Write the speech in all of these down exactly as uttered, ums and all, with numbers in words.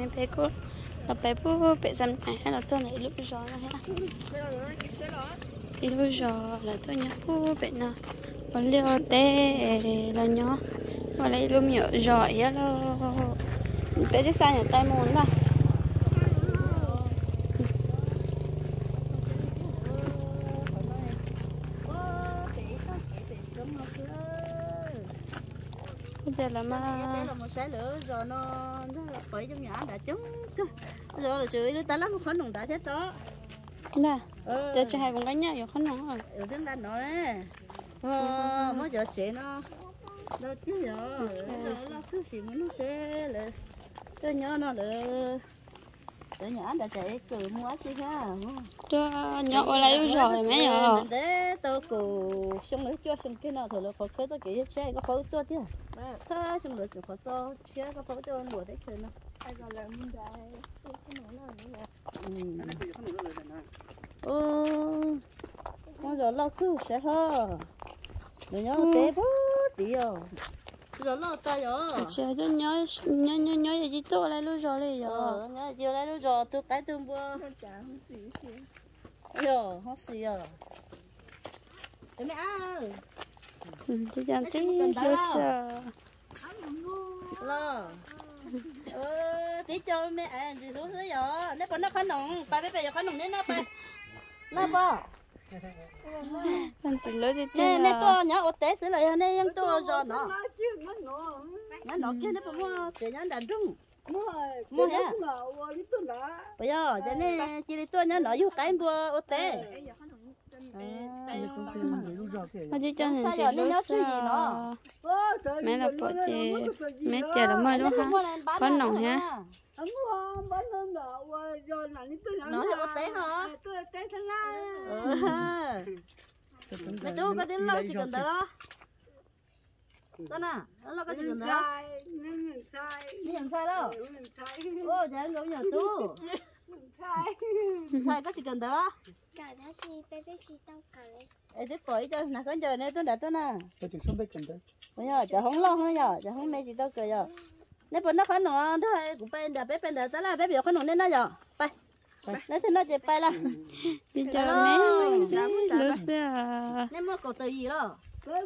nên bé cô là bé bố bé dám này hay là chân này lúc gió là hết khi lúc gió là tôi nhớ bố bé nào còn liều tê là nhớ và lấy lúc nhớ giỏi là bé đi xa nhà tay muốn là giờ là mà là một sái lửa rồi nó nó là phải trong nhà đã trúng rồi là chửi đứa ta lắm khó nồng đã thế đó nè giờ cho hai con đánh nhau rồi khó nồng rồi ở trên đây nó đấy ờ mới giờ chị nó nó chứ giờ rồi nó cứ gì mà nó sẽ là tôi nhớ nó là để nhỏ đã chạy cử mua xí ha cho nhỏ ở lại rồi mấy nhở để tôi cử xong nữa cho xong cái nào thôi là có khơi cho cái chơi có phẫu thuật chứ thôi xong nữa chỉ có cho chơi có phẫu thuật đùa đấy chơi nó ai gọi là mình đại cái nó là như vậy ừ con giờ lo cứ sẽ thôi để nhớ té bớt tí rồi giờ lo ta rồi chơi cho nhớ nhớ nhớ nhớ gì tốt lại lúc rồi này ờ rồi nhớ chiều lại lúc rồi tôi cái tôi mua rồi không xì rồi để mẹ ơi thì chẳng chứ lúc sợ lo ờ tí cho mẹ ăn gì lúc nữa rồi nếu còn nó khó nồng bà bé bé khó nồng nên nó bà nó bà anh chỉ lối gì nè nè tôi nhớ ở té xí lại nè em tôi rồi nó nó nó kia nó mua để nhớ đàn trung mua mua hả bây giờ cho nên chỉ đi tôi nhớ nó vô cái mua ở té anh chỉ cho nên chỉ lúc sợ mẹ là bỏ chị mẹ chờ là mới lúc ha có nồng ha nó ở té hả mẹ tôi có đến lâu chỉ cần đó đó nè nó có chỉ cần đó nó nhận sai đâu ô giờ ngủ nhờ tu sai có chỉ cần đó cả đó xí bé cái xí tao cả đấy ê tiếp bởi cho nè con chờ này tôi đã tôi nè tôi chỉ không biết cần đấy bây giờ chờ không lo hơn giờ chờ không mấy gì đâu cười giờ nếu bọn nó khó nọ thôi cũng bên đã bé bên đã tới là bé biểu khó nọ nên nó giờ bay lấy thì nó chạy bay là đi chờ mẹ lúc sợ nên mua cổ từ gì đó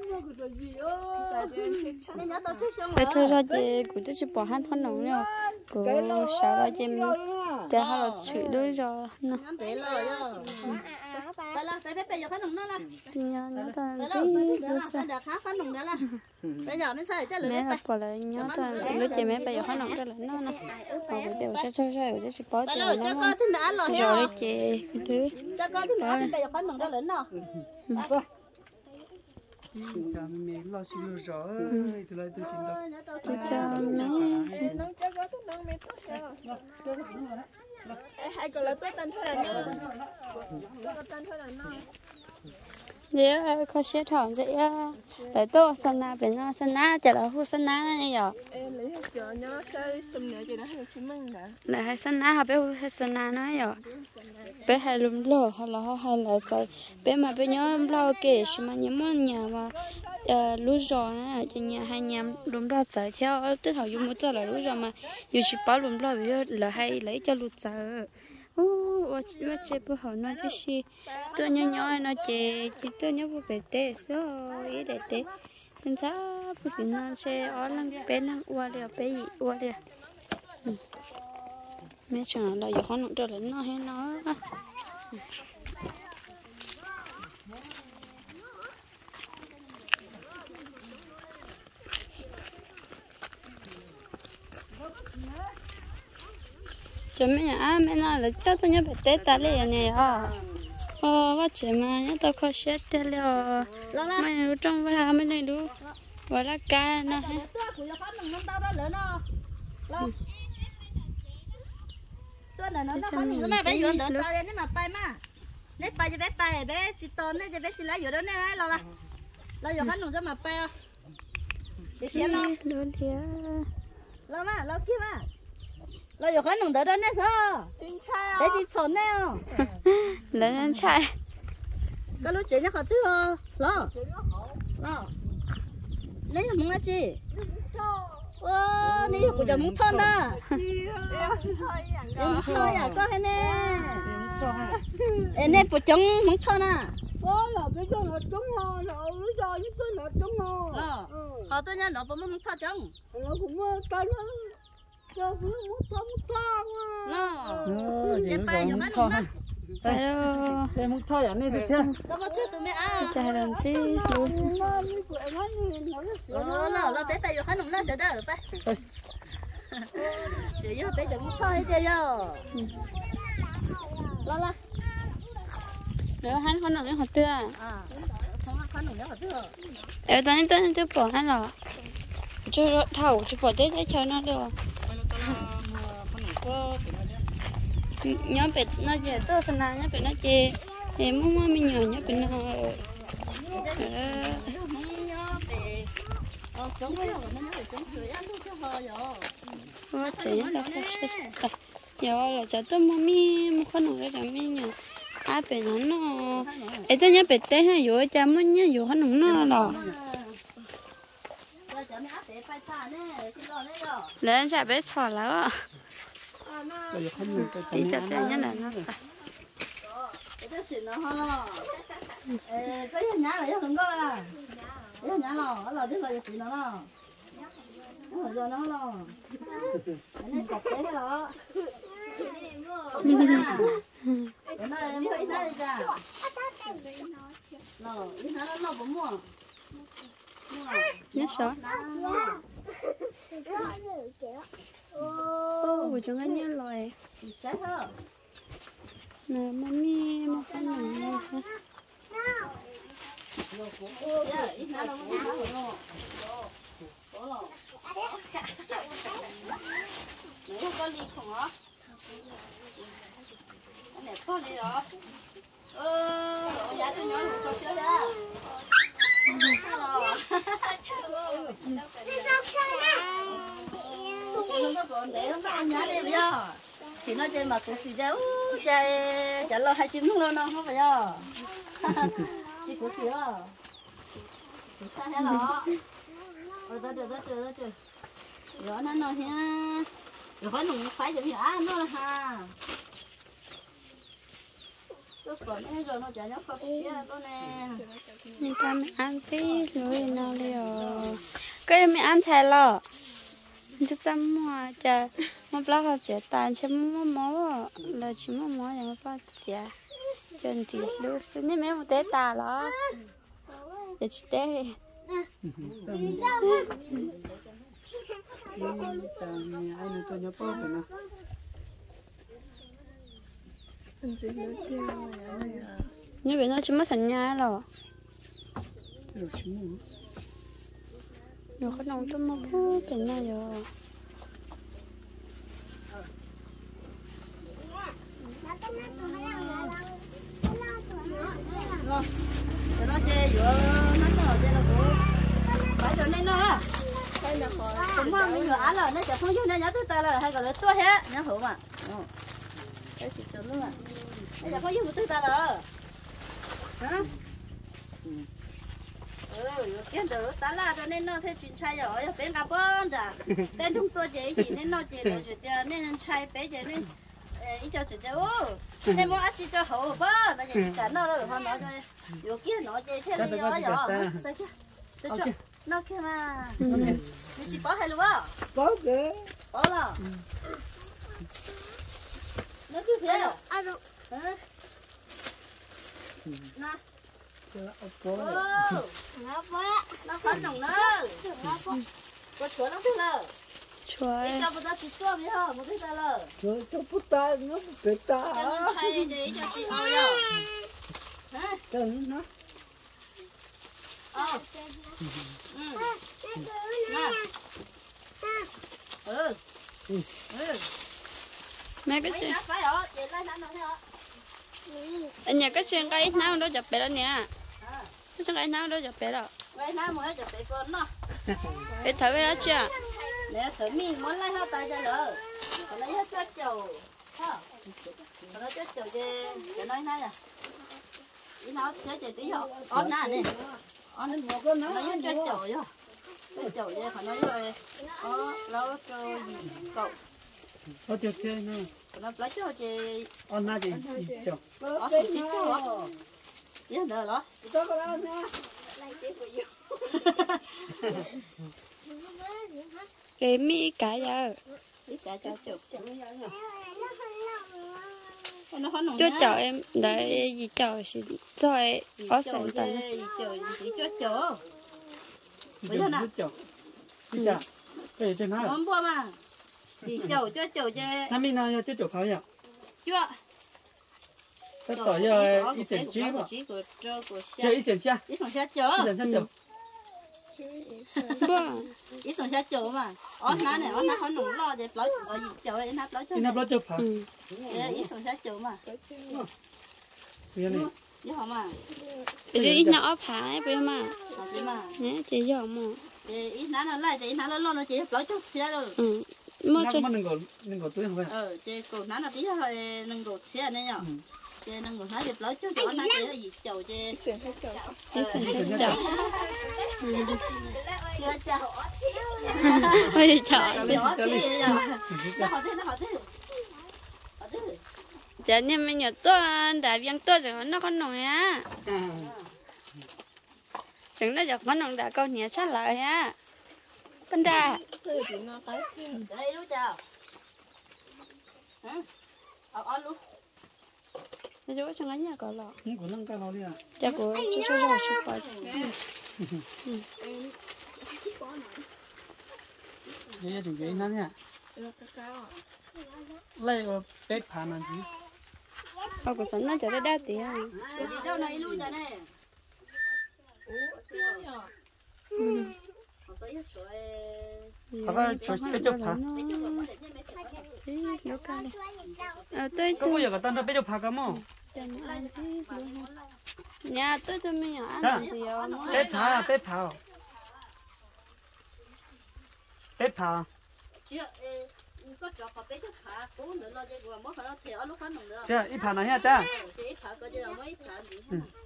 nên nhớ tôi chút xong bây giờ ra chị cũng chỉ bỏ hát con nồng nữa cũng sợ là chị để họ là chửi đôi rồi nè ngắm để lời đó bay là bay bé bây giờ khó nọ nó là thì nhớ nhớ toàn bây gì giờ lúc sợ đã khá khó nọ đó là bây giờ mình sai chắc mẹ lửa là bay bỏ lại nhớ toàn gì lúc chị mẹ bây giờ khó nồng cho lớn nó nè họ cũng chịu cho cho cho cho chị bỏ bay cho rồi cho nó con thì đã rồi rồi chị thứ cho con thì đã bây giờ khó nọ cho lớn nó cha mẹ lo xin lo rõ thì lại tôi chính đó chị cho mẹ hai còn là tôi tên thôi là nhá tôi tên thôi là nó nếu có xe thỏng vậy để tôi sân na bên nó sân na chỉ là khu sân na này nhở em lấy hết chỗ nhớ sai xâm nữa thì nó hay chim măng đã để hai sân na họ bé khu sân na nói nhở bé hai lùm lò hoặc là họ hai là trời bé mà bé nhớ lo kể mà nhớ món nhà mà lúa giò này cho nhà hai nhà lùm lò chạy theo tức họ dùng một giờ là lúa giò mà dù chỉ bảo lùm lò bây là hay lấy cho lúa chạy ô ô chị bữa họ nói chứ gì tôi nhớ nhớ nói chị chị tôi nhớ bữa về tết số ý để tết mình sao bữa thì nó sẽ ở lăng bé lăng qua liền bé gì qua liền mấy chàng là giờ họ nói cho nó hay nó cho mấy nhà mấy nói là cho tôi nhớ phải tết ta liền này à ờ quá chị mà nhớ tôi khó xét tết liền mấy người trong với hai mấy này đủ và lá cá nó hết tôi là nó nó khó nồng mà bé vừa đỡ ta lên mà bay mà nếu bay cho bé bay bé chỉ to nên cho bé chỉ lấy vừa đó nên lo là lo vừa khó nồng cho mà bay để kia lo luôn kia lo mà lo kia mà lo vừa khó nồng đỡ đó nên sao để chỉ trốn nè lớn lên chạy cái lúc chuyện nó khó thứ lo lo lấy cho muốn là chi ô này của chồng muốn thon đó muốn thon à có hay nè em này của chồng muốn thon à có là cái chỗ nó trống ho nó nó do những cái nó trống ho họ tôi nhá nó bấm muốn thon chồng nó cũng tay nó nó cũng muốn thon muốn thon nó em bay nhiều mắt luôn đó Pero Thế muốn thôi à nên gì thế? có bao nhiêu tụi mẹ à cha làm gì luôn. ờ nó nó té tay vô khán nó nó sẽ đỡ bay chỉ vô bé chồng muốn thôi chơi vô lo lo Nếu hắn con nó nó học chưa? à không khán nó nó thừa Em tao tao tao bỏ hắn rồi. Cho thầu cho bỏ tết để cho nó được. Nhớ bị nó chơi tôi sinh ra nhớ bị nó chơi thì muốn muốn mình nhỏ nhớ bị nó quá chị là cái gì giờ là cho tôi mua mi mua con nó cho mi nhỏ ai bị nó nó ấy tôi nhớ bị té hay rồi cha muốn nhớ rồi hắn nó là lên cha bé sò là Bây giờ không được cái đi cho tôi nhớ là nó cái chuyện nó ha cái nhà này không có à cái nhà nó là cái là chuyện nó nó nó rồi nó lo này cặp cái đó cái này em thấy đây ra nó cái nó nó bấm mua nhớ sợ ô chúng anh nhớ lời sẽ hả nè mami một con nhỏ có ly không hả? Này có ly đó. Ơ, giá cho nhỏ cho sữa đó. Chị nói chơi mà cũng xì ra, chơi chả lo hai chim không lo nó không phải đâu. Chị cũng xì à? Chị sao thế hả? Rồi tới rồi tới rồi tới rồi nó nói ha, rồi phải nung phải giống như á nó là ha. Tôi còn ấy rồi nó chả nhóc không chia đó nè. nên ta mới ăn xí rồi nó liều cái mình ăn xài lợ chứ chăm mua chả mua bao giờ chả tàn chứ mua máu là chỉ mua máu chẳng có chả chân thì lúc nên mấy một té tà đó để chỉ té ai nó tôi nhớ bao cái nào như vậy nó chỉ mất thành nhà rồi rồi chúng mình rồi có nông tôi mua phú cái này rồi Rồi nó chơi vừa nó có chơi là cũng phải rồi nên nó cũng mà mình vừa ăn rồi nó chả không vô nó nhớ tôi ta là hay gọi là tôi hết nhớ hổ mà cái gì cho luôn à nó chả không vô tôi ta rồi hả ừ kiến được ta là cho nên nó thấy chuyện trai rồi bên cả bên đã bên chúng tôi chơi gì nên nó chơi rồi chuyện nên trai bé chơi nên ít cho chuyện chơi ô nên mua ăn chỉ cho hổ bơ nó chơi cả nó rồi họ nói cho vô kia nó chơi thế này rồi rồi sao kia tôi cho nó kia mà你是包还了哇？ có cái 包了。那就这样。 ăn rồi 嗯。那。 có 哦。 nó quá 那放懂了。 nó quá 我戳了对了。 chuối 你找不到去做没有？没对的了。 rồi cho bút ta nó bút ta 叫你拆这叫去熬药。嗯。 cho nó 哦。嗯。那。ừ ừ mấy cái chuyện phải rồi chị lấy nó thôi anh nhà cái chuyện cái ít nào đó chụp bé đó nè cái chuyện cái nào đó chụp bé đó vậy nào mới chụp bé con nó để thử cái đó chưa để thử mình muốn lấy hết tay cho lỡ còn lấy hết chất dầu ha còn lấy chất dầu để để nói này à ý nó sẽ chỉ tí thôi ón nè này ón một cái nó lấy hết chất dầu vô cái chậu đây phải nói rồi ó lâu cho cậu Ở chỗ chơi nữa. nó lấy cho chị Ở na gì? Chỗ. ó sụt chết đó nhớ được đó cái mi cả giờ đi cả cho chậu nó khó nồng cho chợ em đợi gì chợ thì rồi ở sân tận chậu gì cho chậu bây giờ nè Chỗ. Đi chợ. Đây trên hai. món bò mà gì chậu cho chậu chơi Nam mi nào cho chỗ khó nhỉ? chưa Tất cả giờ ít sển chí mà. của cho của Chơi ít sển cha. ít sòng xa chở Ít sển cha chỗ. ít sòng xa chở mà ó ná này ó ná khó nồng lo để lấy ở chậu này nắp lấy cho Đi nắp đó cho phá. ít sòng xa chở mà Bây giờ này. như họ mà để ít nhỏ phá ấy bây mà là gì mà nhé chị giờ mà ít ná nó lại ít ná nó lo nó chỉ lấy chút xe rồi ừ mua Nắp cho mà đừng có đừng có túi không phải. ờ chỉ cổ ná nó tí thôi nâng cổ xe này nhở chỉ nâng cổ ná thì lấy chút chỗ ná chỉ là gì chậu chỉ đi sân Sển tận cha. chưa chậu ôi chợ nó chỉ nó họ thế nó họ thế họ thế giờ nên mình nhớ tôi đã viên tôi rồi nó có nổi á chẳng nó giờ có nổi đã câu nhẹ sát lại á bên đà đây lúc chào hả ở ở lúc nó chỗ chẳng anh nhà có lọ Không có nâng cao nó đi à. chắc của chú chú rồi chú phải Vậy thì vậy nó nha. Lấy ở bếp phản làm gì? có cuộc sống nó cho nó đa tiền đi đâu này lúc chào này Họ có chỗ bếp chỗ phá. xí nó cao đây ờ tôi Có bao giờ cái tên đó bếp chỗ phá cả mò? nhà tôi cho mình ăn gì không Bếp phá, bếp phá. Bếp phá. chưa có trò có bé chút phá cố nữa lo để còn mất phải nó theo lúc hắn nữa Cha, ít phá này nha cha. chỉ phá có gì đâu mấy phá gì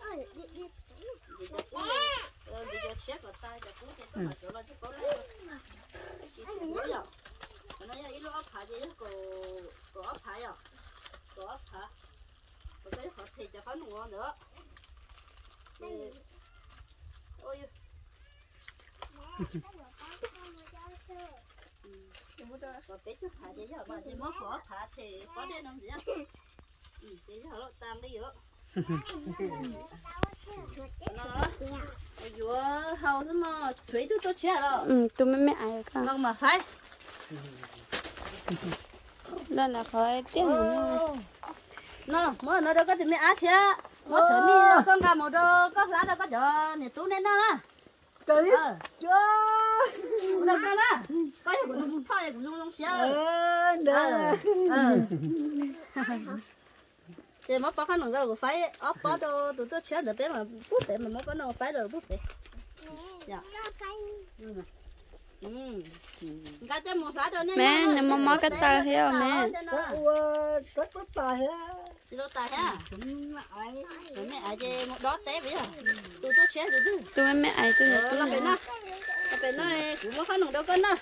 ờ đi cho chết vào tay cho cố để xong chỗ lo chứ cố lấy chỉ sẽ rồi nó giờ ít lúc ấp phá gì đó có ấp phá rồi có ấp phá có cái họ thì cho hắn ngon nữa ôi có bé chút thả thế giờ mà chỉ mới khó thả thì có đến không gì á, ừ, thế giờ nó tam đi rồi, nó, ôi dồi, hầu thế mà thủy tôi tôi chết rồi, ừ tôi mới mẹ ai không nó mà phải, nên là khỏi tiếng nó, mới nó đâu có thì mẹ á thế, mới thở mi con gà màu đâu có lá đâu có chờ, nè tú nên nó. Trời ơi. Đâu có đó. Có gì cũng dùng thôi cũng dùng dùng xíu. Ờ, nè. Ờ. Thì mất bao khăn nữa rồi phải ốp bó đồ tụi tôi chết được bé mà bút để mà mất có nó phải rồi bút để. Dạ. Ừ. Cái cho một lá rồi nè. mẹ nhưng mà mất cái tờ hiểu mẹ Có có tài ha. Chị đâu tài ha. Rồi mẹ ai chơi một đó té bây giờ. Tụi tôi chết rồi. tôi mới mẹ ai tôi Ờ, tôi nó phải nó. Nó phải nó cũng mất khăn nữa đâu có nó.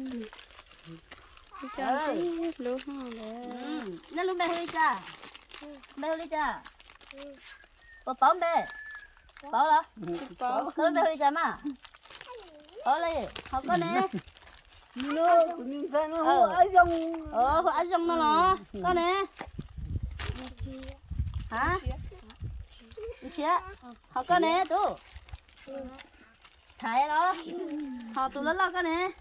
cho gì luôn hả Nó lúc đây hơi cha. Đây hơi cha. Có tóm bê. Bỏ đó. Bỏ cái bê hơi cha mà. Bỏ lấy. Học con nè. Nó cũng phải nó ở trong. Ờ, ở trong nó nó. Con nè. Hả? Đi xía. Học con nè tụ. Thầy đó. Họ tụ lớn lo con nè.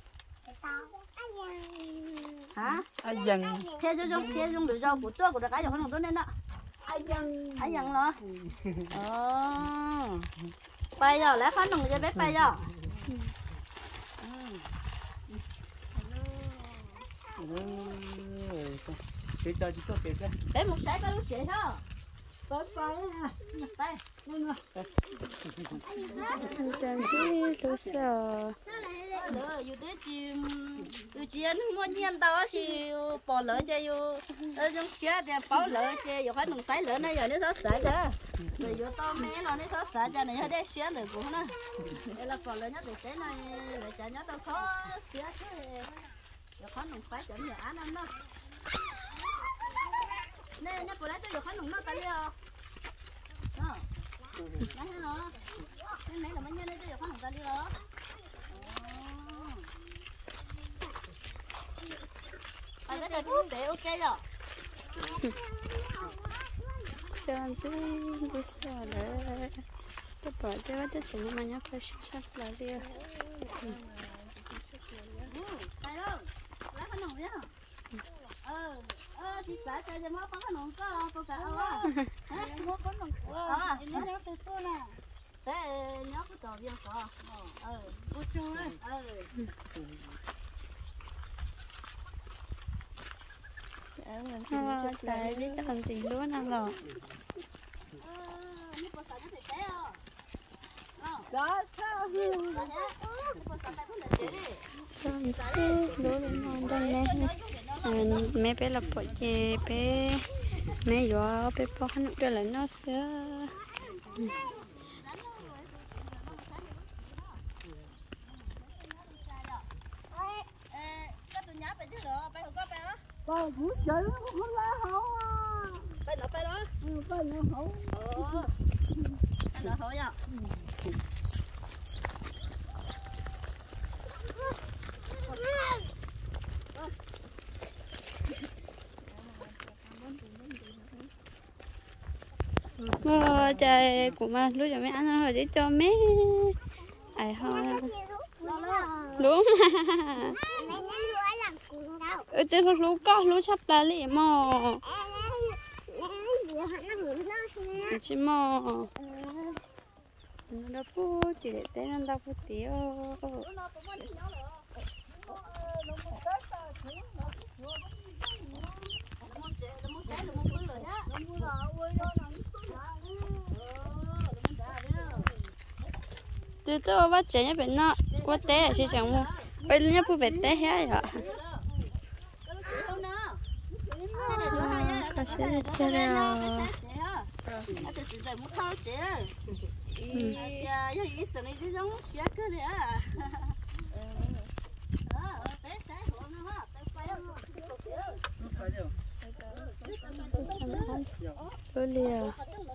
Hả? Ai dần. Thế cho trong thế trong được rau của tôi của cái không tốt nên đó. Ai dân. Ai dần nó. Ờ. Bay giờ lấy khăn đồng cho bé bay giờ. Cái đó chỉ có cái đó. Bé một sải ba lúc sải thôi. Phải phải ha. Bay. cho gì tôi sợ lỡ yêu tới chỉ yêu chỉ anh mua nhiên đó thì bỏ lỡ cho yêu ở trong xe thì bỏ lỡ cho yêu phải nông sái lỡ này giờ nó sót xả cho rồi yêu to mẹ nó nó sót xả cho này hơi để xe được cũng nè đây là bỏ lỡ nhất để thế này để cho nhớ tao khó xe thế yêu phải nông sái chấm nhiều án lắm đó nè nè bỏ lỡ cho yêu phải nông nó tay đi à nè nó nè nè là mấy nhân đấy cho yêu phải nông tay đi đó à cái này cũng để ok rồi. cho anh chứ biết sao đấy tôi bỏ cho tôi chỉ mà nhóc phải sắp lại đi Đây đâu, lấy cái nồng nhá. Ờ, ờ chị xã chơi cho nó có cái nồng có có cả à? Hả? Nó có nồng. À, nó nhóc từ tôi nè. Thế nhóc cái trò viên sao? Ờ, cô chú ơi. Ờ. ờ tại biết cái hình gì luôn ăn rồi lúa lên ngon đây nè mẹ bé là bỏ chè bé mẹ gió bé bỏ khăn cho lại nó sữa Bà cũng chơi nó không lá hậu à. Bay nó bay đó. Ừ, bay nó hậu. Ờ. Nó hậu nhá. ờ trời của mà lúc giờ mẹ ăn rồi để cho mẹ ai thôi đúng ừ tên là lú có lú sắp lá lì mò chị mò nó phụ chỉ để tên nó phụ tiêu từ từ bắt trẻ nhá bên nọ bắt té chỉ chẳng mua bây giờ phụ về té hết rồi có sẽ chơi rồi Lúa liều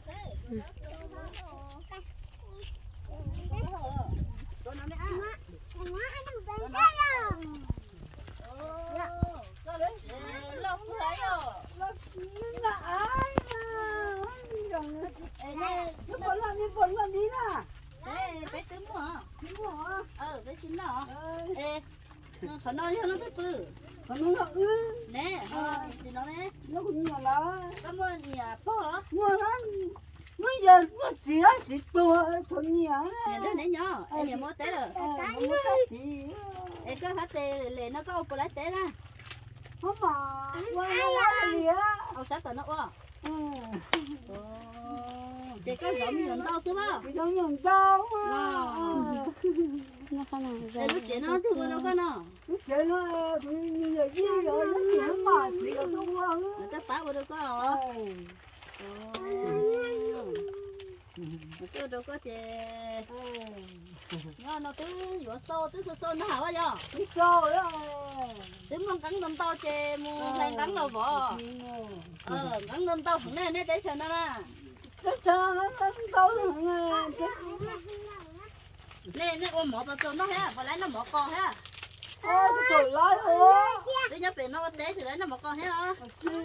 Còn làm đi, còn làm đi nè. Ê, bé tướng hả? Đúng rồi. Ờ, bé chín đó. Ê, nó nói cho nó thích bự. Còn nó ư. Nè, thì nó nè. Nó cũng nhỏ là. Cảm ơn nhà bố hả? Mua nó. Bây giờ nó chỉ là chỉ tua thôi nhỉ. Nè, nó nè nhỏ. Em nhà mua té rồi. Ê, có hả tê lệ nó có ô lấy té ra. Không mà. Qua qua gì á. Ô sát tờ nó quá. Ừ. Để có giống nhuận tao xíu hả? Giống nhuận tao nó không nào ra. Lúc chuyện nó thứ đâu có nào. Lúc chuyện nó thì như vậy chứ rồi nó chuyện mà chỉ có đúng không? Nó chắc phá vào đâu có hả? Tôi đâu có chè. Nó nó cứ vỏ xô, cứ xô xô nó hả vậy? Cứ xô đó. Tính con cắn đâm tao chè mua lên cắn đâu vỏ. Ờ, cắn đâm tao nè nè để chờ nó nè. Cái chờ nó cắn tao nè nè ôm mỏ vào tường nó ha, và lấy nó mỏ con ha. Ôi trời ơi ôi. Để nhớ về nó té thì lấy nó mỏ con hết đó.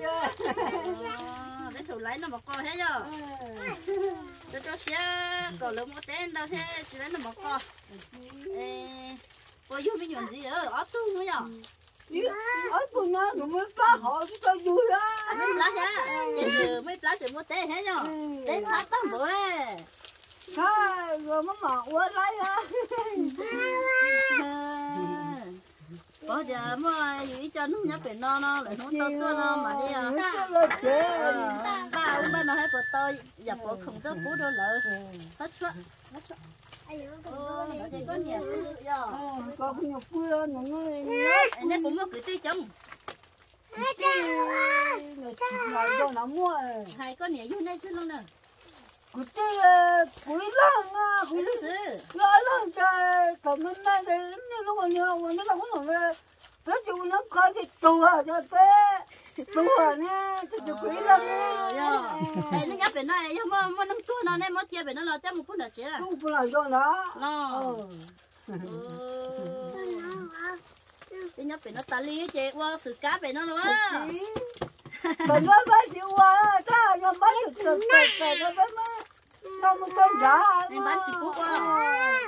Để thử lấy nó mỏ con hết chưa? Để cho xe còn lượng một té đâu thế chỉ lấy nó mỏ con. Ê, có vui mới nhuận gì ở ở tu nữa nhở? Ở tụi nó cũng mới phá họ cũng tao vui đó. Mấy lá ha, bây giờ mấy lá chỉ mua té hết nhở? Té sát tao bữa đấy. Thôi rồi mới mở qua lấy á. Bây giờ mà ý cho nó nhớ phải no no lại nó to to no mà đi à. Ba ông ba nó hay bỏ to, giờ bỏ không có bố đâu lỡ. Hết chuột, hết chuột. Thì có nhiều có cái nhiều quê nó người anh ấy cũng có cái tí chồng ngày đó nó mua hai con nhiều vô đây chứ luôn nè cái tí quý lăng à quý lăng lăng trời còn nó này thì như lúc mà nhiều mà nó không có về nó chịu nó coi thì tù à cho bé tù à nè thì quý lăng nè đây nó nhấp về nó này mà mà năm tuổi nó này mà chia về nó là chắc một phút là chết à không phải là do nó nó cái nhóc về nó ta li chị qua sự cá về nó luôn á mình nói với chị qua ta nó bắt được được về nó mới nó mới con giả nên bán chỉ cúc qua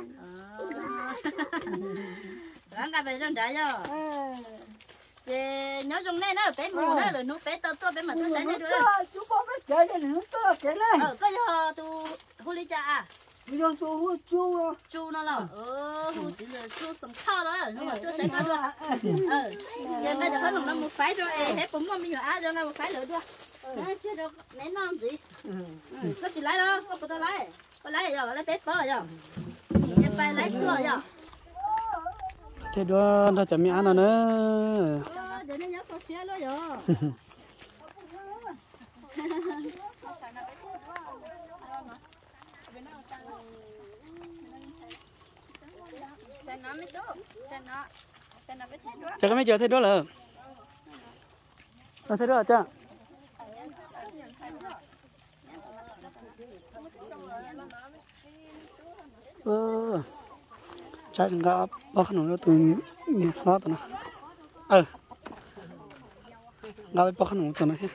bán cá về nó đã rồi chị nhớ trong này nó bé mù nó rồi nó bé to to bé mà tôi sẽ này được chú có cái chơi này nữa to cái này ờ có giờ tu hú li cha à bây giờ tôi hú chú chú nó là ờ hú chỉ là chú sắm khao đó nó mà tôi sẽ có được ờ giờ bây giờ phải làm nó một phái rồi hết cũng mà bây giờ á rồi một phái nữa được nó chưa được nén non gì có chỉ lái đó có tao lái có lái rồi lái bếp rồi rồi em phải lái xưa rồi thế đó nó chả mi ăn nữa để nó nhớ có xe luôn rồi chắc cái mấy giờ thế đó là nó thế đó chứ ờ trái chẳng có bao khăn nó tụi nhiều nó tụi nó ờ nó bao khăn nó tụi nó chứ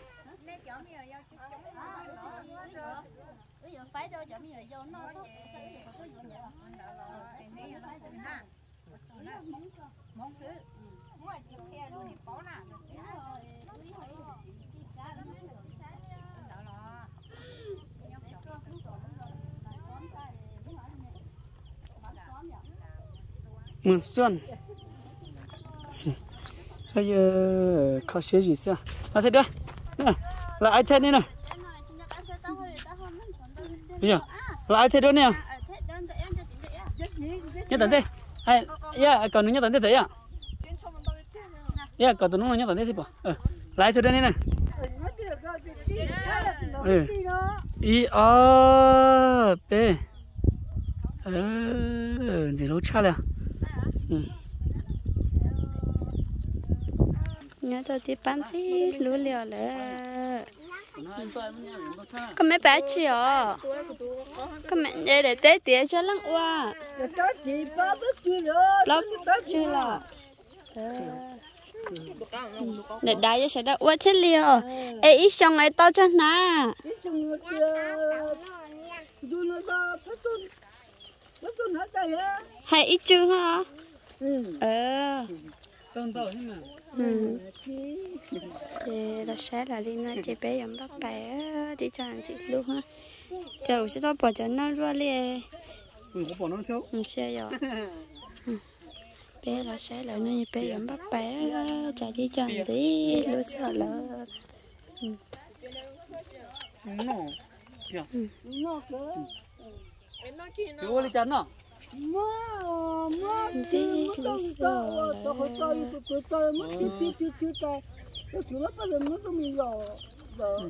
mùa xuân bây giờ khó xế gì sao là thế đó nè là ai thế này nè bây giờ là ai thế đó nè nhớ tận thế hay ya còn nhớ tận thế thấy à ya còn tụi nó nhớ tận thế thì bỏ ờ lại thế đó nè ừ i a b ờ gì đâu cha là nhớ tôi thì bán gì lúa liều là có mấy bé chị à có mấy đây để tết tía cho lăng qua lóc chưa là để đái cho sẽ đã uất thế liều ê ít xong ấy to cho na hay ít chứ hả ờ ừ thì là sẽ là đi nói chị bé giống bác bé thì cho anh chị luôn ha chờ sẽ tao bỏ cho nó ra liền ừ có bỏ nó thiếu ừ xe rồi bé là sẽ là nơi bé giống bác bé chạy đi cho anh chị luôn sợ là nó kìa nó cơ chú ơi chán nó mơ mơ gì luôn sợ tôi tôi tôi tôi tôi mất chữ chữ chữ chữ tôi tôi chữ lắm bây giờ nó tôi mình rồi rồi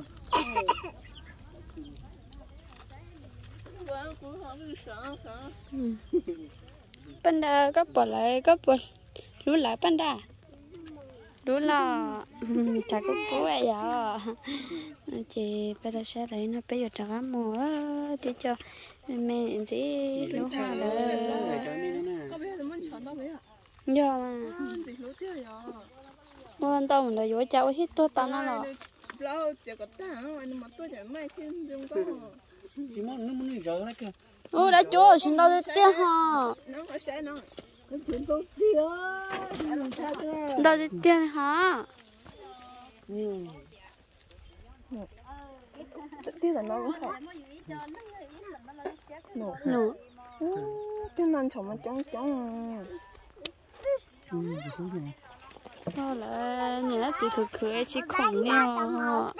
panda có bỏ lại có bỏ lú lại panda lú là chả có cú vậy à chị bây giờ sẽ lấy nó bây giờ trả mua thì cho mẹ gì lú hoa là có biết là muốn chọn đâu vậy ạ? giờ mà gì lúa chưa vậy? muốn tao mình là vô cháu hết tôi tao nó là lâu chỉ có ta anh mà tôi chẳng may thêm dùng có chỉ muốn nó muốn rỡ nó kìa ô đã chúa xin tao đi tiêu hả nó có sẽ nó cái chuyện tôi tiêu làm sao thế tao đi tiêu hả tiêu là nó cũng thật nổ nổ tiêu nan chồng mà trống trống tao là nhớ chỉ khử khử chỉ khổng nhau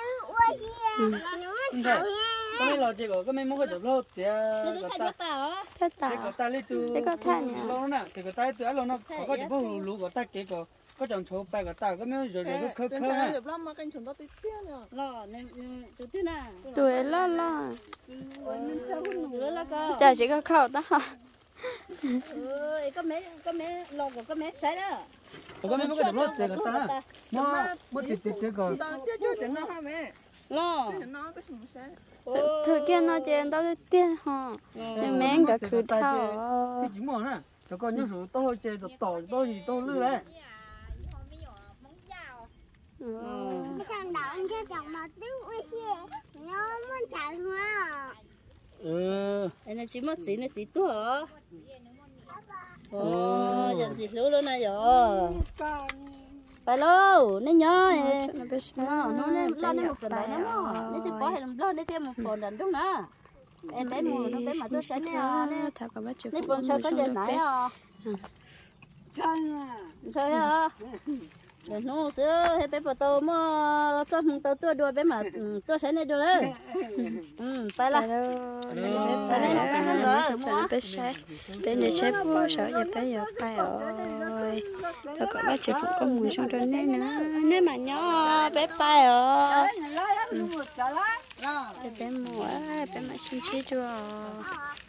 cái này là chỉ có cái mấy món cái chỗ lót thì ta thế cái ta cái ta lấy từ thế có than nhỉ lâu nè cái cái ta từ lâu nó có có chỉ có lú cái ta cái có có chọn số bài cái ta có mấy rồi rồi khơi khơi ha được lắm mà canh chúng ta tí tiếc nhở. lo nên tụi tiên à tuổi lo lo tụi lo cơ giờ chỉ có khẩu đó hả ừ có mấy có mấy lo của có mấy sấy đó có mấy cái đó cái ta mà mà chỉ chỉ chỉ có Tao chưa chưa đến nó hả mẹ? lo Nó có chúng sẽ. thời kia nó chơi đâu tiền hả nên mình cả cứ thao cái chỉ mỏ nè cho con nhớ số tôi chơi được tỏi tôi gì tôi lư đấy Thằng đó anh cho chồng mà tiếng ui xe nó muốn chạy hoa ừ anh chỉ mất gì nó chỉ tua ồ giờ chỉ lú luôn này rồi phải lâu nên nhớ nó biết nó nó nên lo nên một phần đấy nó nên thì có hay làm lo nên thêm một phần đàn đúng nữa em bé mù nó bé mà tôi sẽ nè thật có bắt chước nên bọn chơi có giờ nãy à chơi à để nó sữa hay bé bò tàu mà cho mình tàu tua đuôi bé mà tôi sẽ nên đuôi đấy ừ phải là bé bé nó cho nó biết sai bé để sai vô sợ giờ bé giờ bay rồi thật có bắt chước có mùi trong đó nên nữa nếu mà nhớ bé bay rồi bé bé mùi bé mà xin chi chưa